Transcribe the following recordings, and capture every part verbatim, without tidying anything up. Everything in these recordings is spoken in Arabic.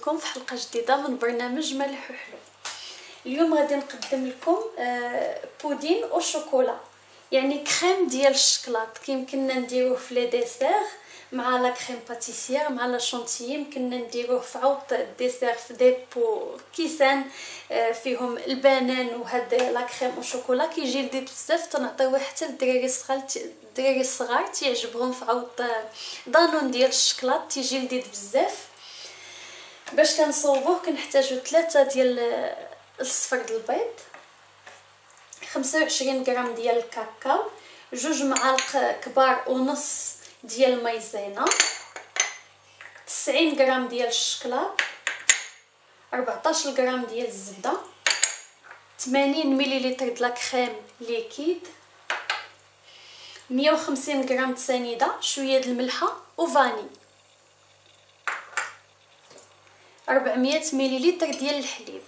بكم في حلقه جديده من برنامج مالح وحلو. اليوم غادي نقدم لكم بودين او شوكولا، يعني كريم ديال الشكلاط. كيمكننا نديروه في لي ديسير مع لا كريم باتيسير مع لا شونتيي، يمكننا نديروه في عوض الديسير في دي بو كيسان فيهم البنان وهاد لا كريم او شوكولا كيجي لذيذ بزاف. تنعطيوه حتى للدراري الصغار الدراري الصغار تيعجبهم في عوض دانون ديال الشكلاط، تيجي لذيذ بزاف. باش كنصوبوه كنحتاجو ثلاثة ديال الصفر د البيض، خمسة وعشرين غرام ديال الكاكاو، جوج معالق كبار ونص ديال المايزينا، تسعين غرام ديال الشكلاط، أربعطاش غرام ديال الزبده، ثمانين مليلتر د لا كريم ليكيد، مية وخمسين غرام سنيده، شويه د الملحه وفاني، أربعمية مليلتر ديال الحليب.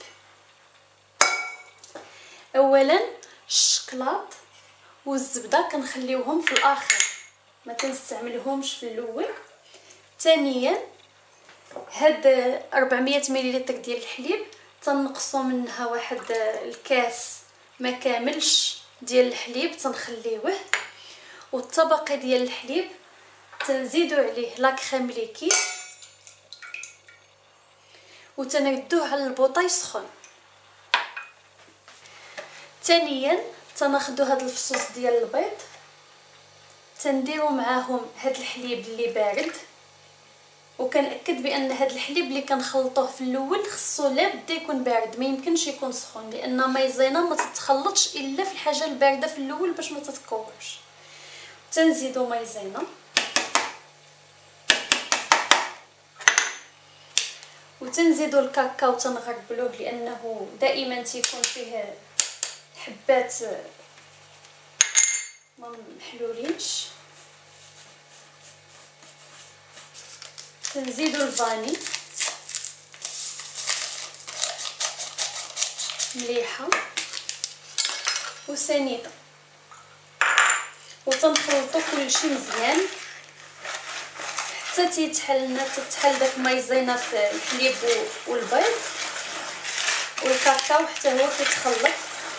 اولا الشكلاط والزبده كنخليوهم في الاخر، ما كنستعملهمش في الاول. ثانيا هاد أربعمية مليلتر ديال الحليب تنقصوا منها واحد الكاس ما كاملش ديال الحليب تنخليوه، والطبقه ديال الحليب تنزيدو عليه لا كريم ليكيد وتنردوه على البوطه يسخن. ثانيا تناخدو هاد الفصوص ديال البيض تنديرو معاهم هاد الحليب اللي بارد، وكنأكد بان هاد الحليب اللي كنخلطوه في الاول خصو لابد يكون بارد، ما يمكنش يكون سخون، لان مايزينا ما تتخلطش الا في الحاجه البارده في الاول باش ما تتكورش. تنزيدو مايزينا وتنزيدو الكاكاو تنغربلوه لانه دائما تيكون فيه حبات ما محلولينش. تنزيدو الفاني مليحه وسنيده وتنخلطو كلشي مزيان حتى تيتحل لنا تتحل داك مايزينا في الحليب والبيض والكاكاو حتى هو كيتخلط.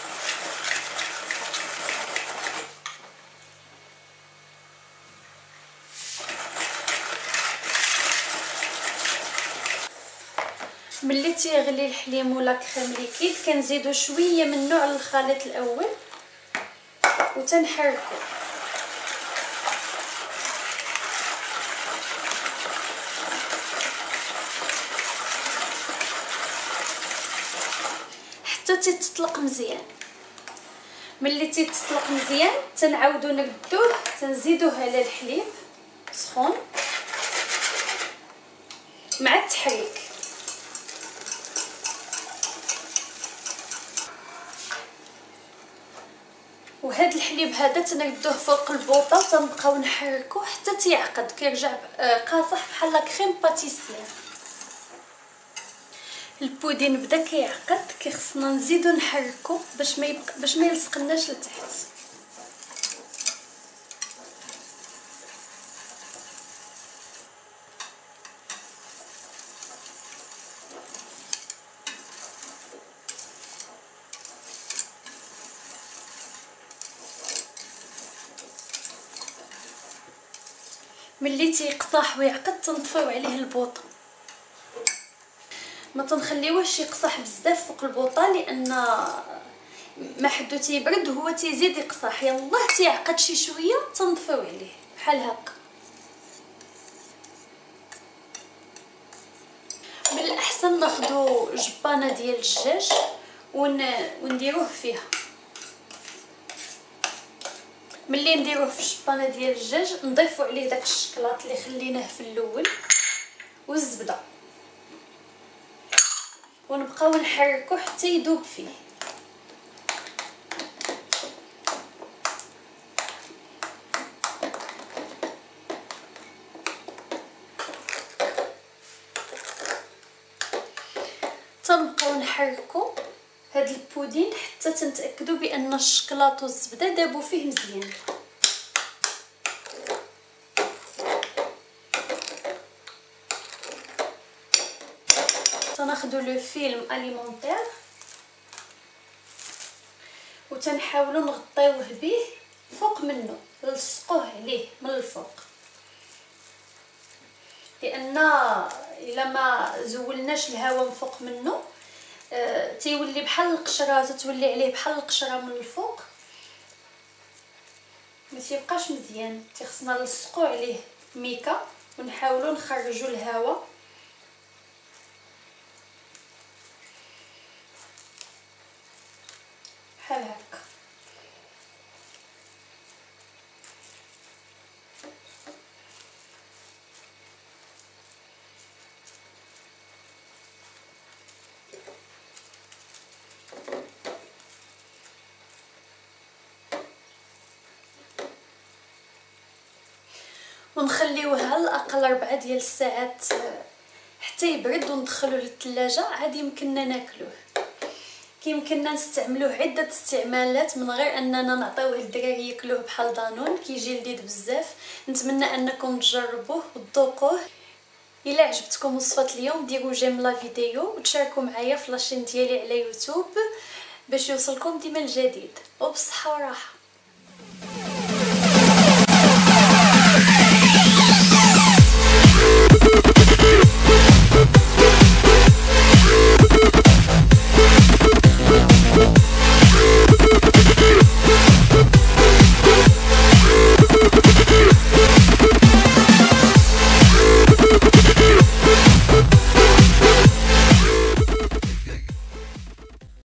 ملي تيغلي الحليب ولا كريم ليكيد كنزيدو شويه منه على الخليط الاول وتنحركو. حتى تتطلق مزيان. ملي تيتطلق مزيان تنعاودو نردوه تنزيدوه على الحليب سخون مع التحريك. وهذا الحليب هذا تنردوه فوق البوطه وتنبقاو نحركوه حتى تيعقد كيرجع قاصح بحال كريم باتيسير. البودين بدا كيعقد كيخصنا نزيدو نحركو باش ما يبقى باش ما يلصقناش لتحت. ملي تيقصح ويعقد تنطفيو عليه البوطه، ما تنخليوهش يقصح بزاف فوق البوطه لان ما حدو تيبرد هو تيزيد يقصح. يلاه تيعقد شي شويه تنطفيو عليه بحال هكا. من الاحسن ناخذ جبانه ديال الدجاج ون... ونديروه فيها. ملي نديروه في الجبانه ديال الدجاج نضيفوا عليه داك الشكلاط اللي خليناه في الاول والزبده ونبقاو نحركو حتى يذوب فيه. تنبقاو نحركو هاد البودين حتى تنتاكدوا بان الشكلاط والزبده دابوا فيه مزيان. تناخدو لو فيلم اليمونتير وتنحاولوا نغطيوه به فوق منه، نلصقوه عليه من الفوق، لان الا ما زولناش الهواء من فوق منه آه، تيولي بحال القشره، تتولي عليه بحال القشره من الفوق، ما تيبقاش مزيان. تيخصنا نلصقوا عليه ميكا ونحاولوا نخرجوا الهواء بحال هكا. ونخليوه على الاقل أربعة ديال الساعات حتى يبرد وندخلوه للثلاجه. عاد يمكننا ناكلوه، كيمكننا نستعملوه عده استعمالات من غير اننا نعطيوه للدراري ياكلوه بحال دانون، كيجي لذيذ بزاف. نتمنى انكم تجربوه وتذوقوه. الا عجبتكم وصفه اليوم ديروا جيم لا فيديو وتشاركوا معايا في لاشين ديالي على يوتيوب باش يوصلكم ديما الجديد، وبصحه وراحه.